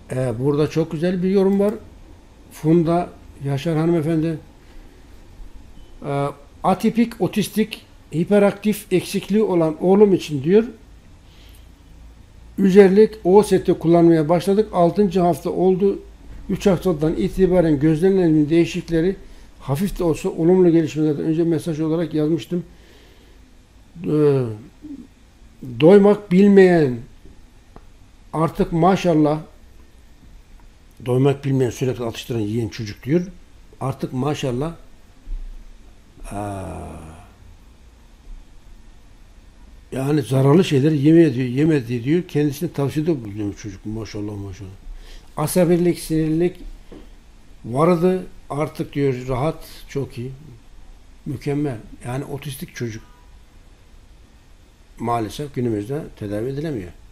Burada çok güzel bir yorum var. Funda Yaşar hanımefendi. Ee, Atipik, otistik, hiperaktif eksikliği olan oğlum için diyor. Üzerlik o seti kullanmaya başladık. 6. hafta oldu. 3 haftadan itibaren gözlerimin değişiklikleri hafif de olsa olumlu gelişmelerden önce mesaj olarak yazmıştım. Ee, Doymak bilmeyen artık maşallah doymak bilmeyen sürekli atıştıran yiyen çocuk diyor. Artık maşallah yani zararlı şeyleri yemedi diyor. Kendisine tavsiyede bulunuyor çocuk. Maşallah maşallah. Asabilik, sinirlilik vardı. Artık diyor rahat, çok iyi. Mükemmel. Yani otistik çocuk maalesef günümüzde tedavi edilemiyor.